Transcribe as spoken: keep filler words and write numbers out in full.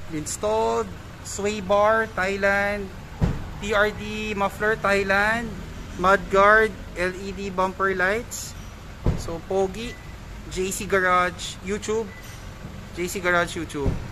installed. Sway bar, Thailand. T R D muffler, Thailand. Mudguard, L E D bumper lights. So, pogi. J C Garage, YouTube. J C Garage, YouTube.